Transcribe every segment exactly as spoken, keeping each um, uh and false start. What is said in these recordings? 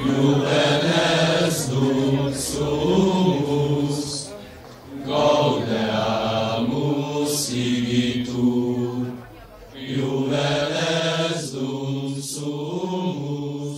Juvenes dum sumus, gaudeamus igitur. Juvenes dum sumus.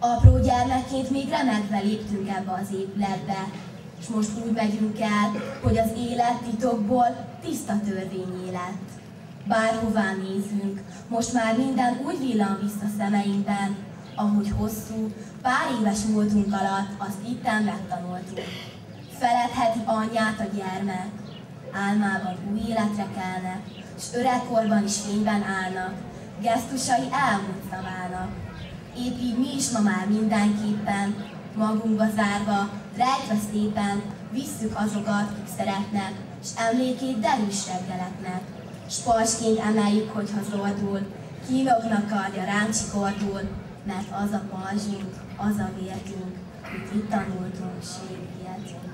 Apró gyermekként még remegve léptünk ebbe az épületbe, és most úgy megyünk el, hogy az élet titokból tiszta törvény lett. Bárhová nézünk, most már minden úgy villan vissza szemeinkben, ahogy hosszú, pár éves múltunk alatt azt itten megtanultuk. Feledheti anyját a gyermek, álmában új életre kelnek, s öregkorban is fényben állnak, gesztusai elmúlt szavának. Épp így mi is ma már mindenképpen, magunkba zárva, rejtve szépen, visszük azokat, kik szeretnek, s emlékét derűs reggeleknek. S pajsként emeljük, hogyha zordul, kínoknak kardja ránk csikordul, mert az a pajzsunk, az a vértünk, mit itt tanultunk, s végigéltünk.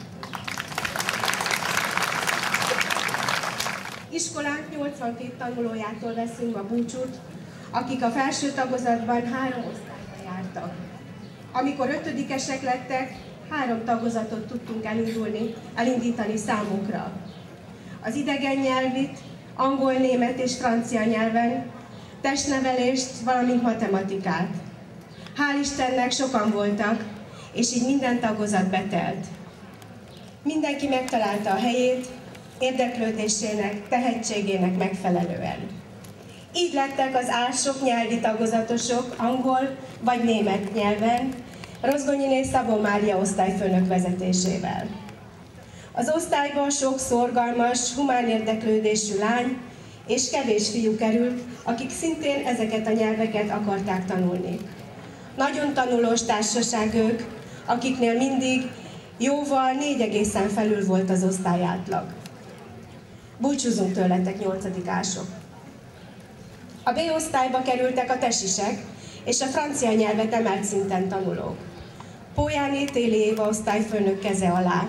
Iskolánk nyolcvankét tanulójától veszünk a búcsút, akik a felső tagozatban három osztályba jártak. Amikor ötödikesek lettek, három tagozatot tudtunk elindulni, elindítani számukra. Az idegen nyelvit, angol, német és francia nyelven, testnevelést, valamint matematikát. Hál' Istennek sokan voltak, és így minden tagozat betelt. Mindenki megtalálta a helyét, érdeklődésének, tehetségének megfelelően. Így lettek az álsok nyelvi tagozatosok angol vagy német nyelven, Rozgonyiné Szabó Mária osztályfőnök vezetésével. Az osztályban sok szorgalmas, humán érdeklődésű lány és kevés fiú került, akik szintén ezeket a nyelveket akarták tanulni. Nagyon tanulós társaság ők, akiknél mindig jóval négy egészen felül volt az osztályátlag. Búcsúzunk tőletek, nyolcadikások! A B osztályba kerültek a tesisek és a francia nyelvet emelt szinten tanulók. Pólyáné Téli Éva osztályfőnök keze alá.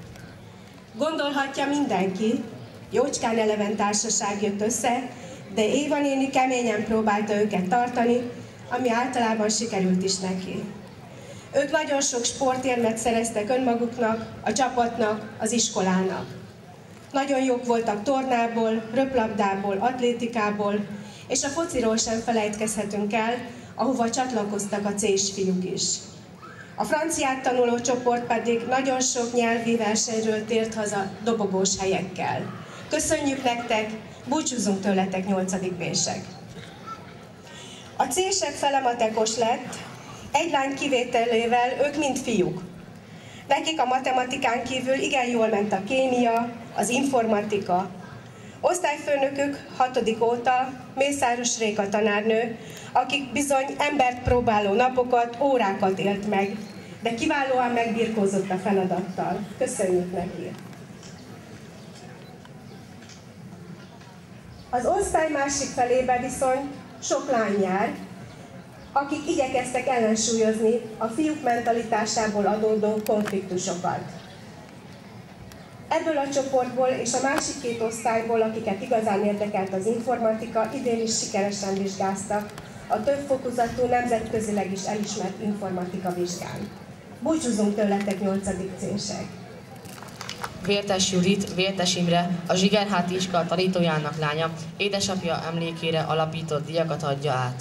Gondolhatja mindenki, jócskán eleven társaság jött össze, de Éva néni keményen próbálta őket tartani, ami általában sikerült is neki. Ők nagyon sok sportérmet szereztek önmaguknak, a csapatnak, az iskolának. Nagyon jók voltak tornából, röplabdából, atlétikából, és a fociról sem felejtkezhetünk el, ahova csatlakoztak a cés fiúk is. A franciát tanuló csoport pedig nagyon sok nyelvi versenyről tért haza dobogós helyekkel. Köszönjük nektek, búcsúzunk tőletek, nyolcadik bések! A cések fele matekos lett, egy lány kivételével ők mind fiúk. Nekik a matematikán kívül igen jól ment a kémia, az informatika. Osztályfőnökük hatodik óta Mészáros Réka tanárnő, akik bizony embert próbáló napokat, órákat élt meg, de kiválóan megbirkózott a feladattal. Köszönjük neki! Az osztály másik felébe viszont sok lány jár, akik igyekeztek ellensúlyozni a fiúk mentalitásából adódó konfliktusokat. Ebből a csoportból és a másik két osztályból, akiket igazán érdekelt az informatika, idén is sikeresen vizsgáztak a több fokozatú, nemzetközileg is elismert informatika vizsgán. Búcsúzunk tőletek, nyolcadik cések! Vértes Judit, Vértes Imre, a Zsigerháti iskola tanítójának lánya, édesapja emlékére alapított díjakat adja át.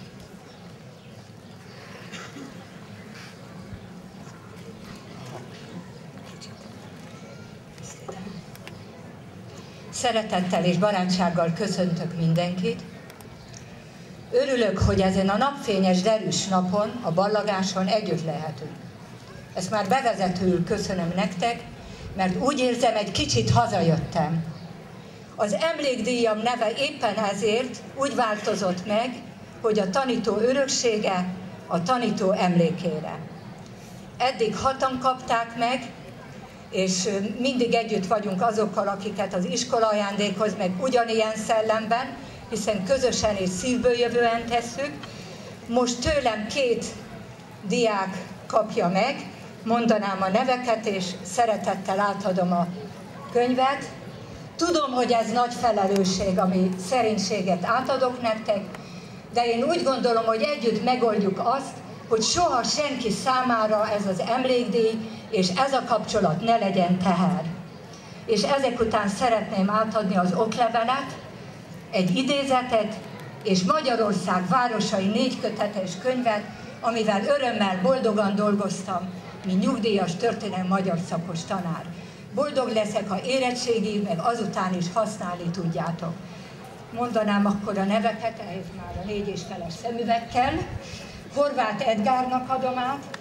Szeretettel és barátsággal köszöntök mindenkit. Örülök, hogy ezen a napfényes, derűs napon, a ballagáson együtt lehetünk. Ezt már bevezetőül köszönöm nektek, mert úgy érzem, egy kicsit hazajöttem. Az emlékdíjam neve éppen ezért úgy változott meg, hogy a tanító öröksége a tanító emlékére. Eddig hatan kapták meg, és mindig együtt vagyunk azokkal, akiket az iskola ajándékhoz, meg ugyanilyen szellemben, hiszen közösen és szívből jövően tesszük. Most tőlem két diák kapja meg, mondanám a neveket, és szeretettel átadom a könyvet. Tudom, hogy ez nagy felelősség, ami szerénységet átadok nektek, de én úgy gondolom, hogy együtt megoldjuk azt, hogy soha senki számára ez az emlékdíj és ez a kapcsolat ne legyen teher. És ezek után szeretném átadni az oklevelet, egy idézetet, és Magyarország városai négy kötetes könyvet, amivel örömmel, boldogan dolgoztam, mint nyugdíjas történelmi magyar szakos tanár. Boldog leszek, ha érettségi, meg azután is használni tudjátok. Mondanám akkor a neveket, ehhez már a négy és feles szemüvegkel. Horváth Edgárnak adom át.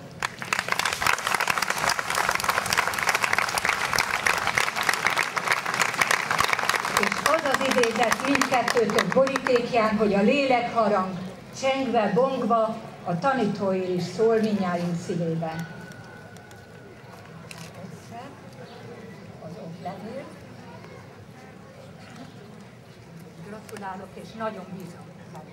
És az az idézet mindkettőtök borítékján, hogy a lélekharang csengve, bongva a tanítói is szól mindnyájunk szívében. Az oklevél. Gratulálok, és nagyon bízom benned.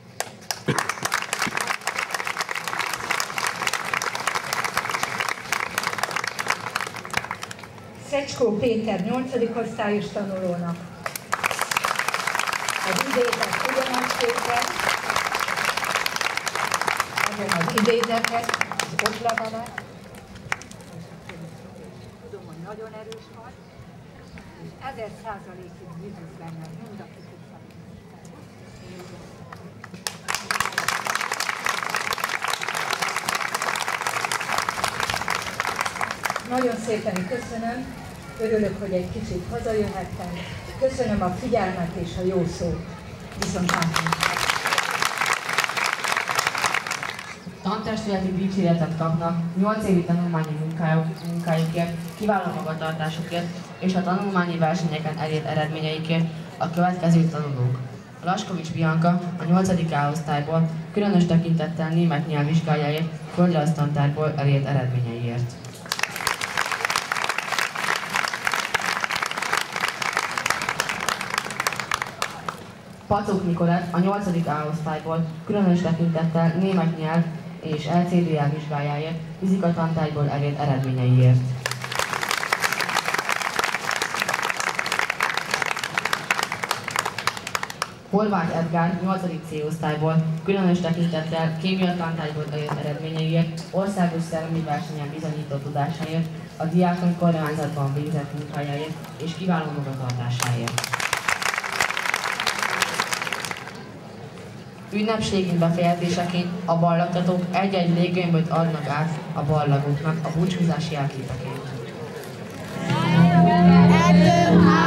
Szecskó Péter nyolcadik osztályos tanulónak. Az idézet ugyanaz Péter, adom az idézetet, az oklevelet. Tudom, hogy nagyon erős vagy, és ezer százalékig bízunk benned, mind aki tudsz. Nagyon szépen köszönöm, örülök, hogy egy kicsit hazajöhettem. Köszönöm a figyelmet és a jó szót. Viszontlátásra! Tantestvéreti dicséretet kapnak nyolc évi tanulmányi munkájukért, kiváló magatartásukért és a tanulmányi versenyeken elért eredményeikért a következő tanulók. Laskovics Bianka a nyolcadik A osztályból, különös tekintettel német nyelv vizsgájáért, földrajztantárból elért eredményeiért. Pacok Nikolett a nyolcadik A osztályból, különös tekintettel német nyelv és L C D L vizsgájáért, fizikatantárgyból elért eredményeiért. Horváth Edgár nyolcadik C osztályból, különös tekintettel kémiatantárgyból elért eredményeiért, országos szellemi versenyen bizonyított tudásáért, a diákon kormányzatban végzett munkájáért és kiváló magatartásáért. Ünnepségünk befejezéseként a ballagtatók egy-egy léggömböt adnak át a ballagoknak a búcsúzási jelképeként.